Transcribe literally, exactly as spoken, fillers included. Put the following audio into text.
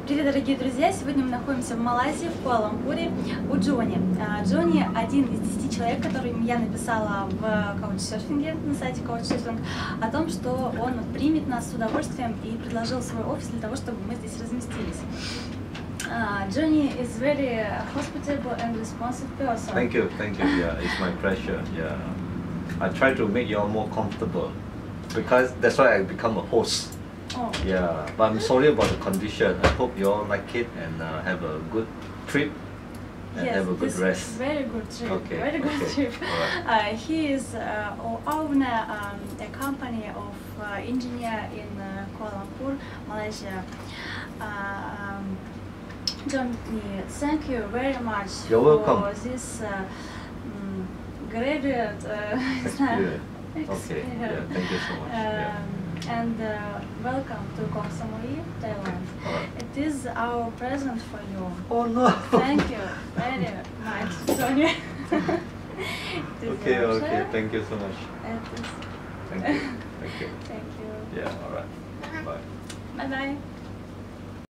Привет, дорогие друзья! Сегодня мы находимся в Малайзии, в Куала-Лумпуре, у Джонни. Джонни один из десяти человек, которым я написала в каучсерфинге, на сайте каучсерфинг, о том, что он примет нас с удовольствием и предложил свой офис для того, чтобы мы здесь разместились. Uh, Johnny is very hospitable and responsive person. Thank you, thank you. Yeah, it's my pleasure. Yeah, I try to make you all more comfortable because that's why I become a host. Oh. Yeah, but I'm sorry about the condition. I hope you all like it and uh, have a good trip and yes, have a good this rest. Is very good trip. Okay. Very good okay. trip. Right. Uh, he is uh, owner um, a company of uh, engineer in uh, Kuala Lumpur, Malaysia. Uh, um, Johnny, thank you very much You're for welcome. this uh, um, graduate uh, Experience. experience. Okay. Yeah, thank you so much. Um, yeah. And uh, welcome to Koh Samui, Thailand. Right. It is our present for you. Oh no! Thank you very much, Johnny. Okay, okay. Thank you so much. It is Thank you. Thank you. Thank you. Yeah. All right. Bye. Bye bye.